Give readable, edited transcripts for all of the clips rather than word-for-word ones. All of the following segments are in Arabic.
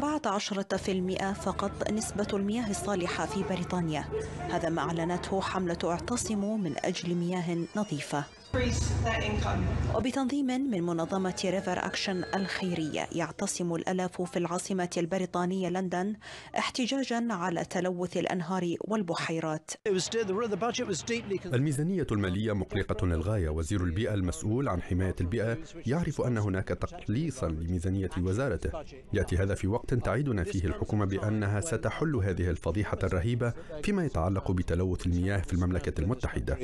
14% فقط نسبة المياه الصالحة في بريطانيا. هذا ما أعلنته حملة اعتصموا من أجل مياه نظيفة. وبتنظيم من منظمة ريفر أكشن الخيرية، يعتصم الآلاف في العاصمة البريطانية لندن احتجاجا على تلوث الأنهار والبحيرات. الميزانية المالية مقلقة للغاية. وزير البيئة المسؤول عن حماية البيئة يعرف أن هناك تقليصا لميزانية وزارته. يأتي هذا في وقت تعدنا فيه الحكومة بأنها ستحل هذه الفضيحة الرهيبة فيما يتعلق بتلوث المياه في المملكة المتحدة.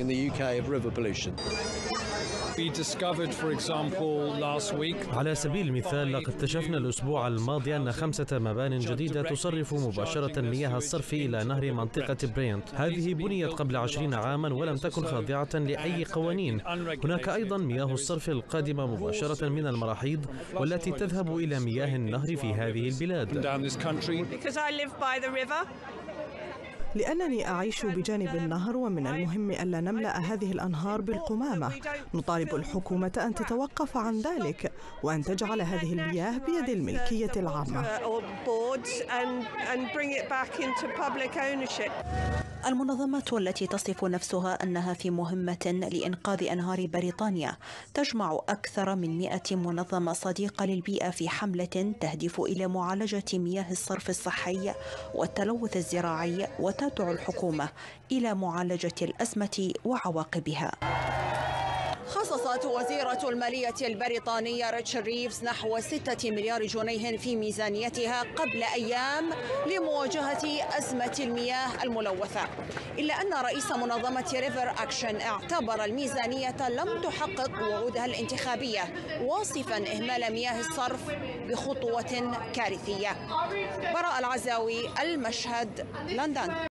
على سبيل المثال، لقد اكتشفنا الأسبوع الماضي أن 5 مبان جديدة تصرف مباشرة مياه الصرف إلى نهر منطقة برينت. هذه بنيت قبل 20 عاما ولم تكن خاضعة لأي قوانين. هناك أيضا مياه الصرف القادمة مباشرة من المراحيض والتي تذهب إلى مياه النهر في هذه البلاد. لأنني أعيش بجانب النهر، ومن المهم ألا نملأ هذه الأنهار بالقمامة. نطالب الحكومة أن تتوقف عن ذلك وأن تجعل هذه المياه بيد الملكية العامة. المنظمة التي تصف نفسها أنها في مهمة لإنقاذ أنهار بريطانيا تجمع أكثر من 100 منظمة صديقة للبيئة في حملة تهدف إلى معالجة مياه الصرف الصحي والتلوث الزراعي، وتدعو الحكومة إلى معالجة الأزمة وعواقبها. خصصت وزيرة المالية البريطانية ريتشارد ريفز نحو 6 مليار جنيه في ميزانيتها قبل أيام لمواجهة أزمة المياه الملوثة، إلا أن رئيس منظمة ريفر أكشن اعتبر الميزانية لم تحقق وعودها الانتخابية، واصفا إهمال مياه الصرف بخطوة كارثية. براء العزاوي، المشهد، لندن.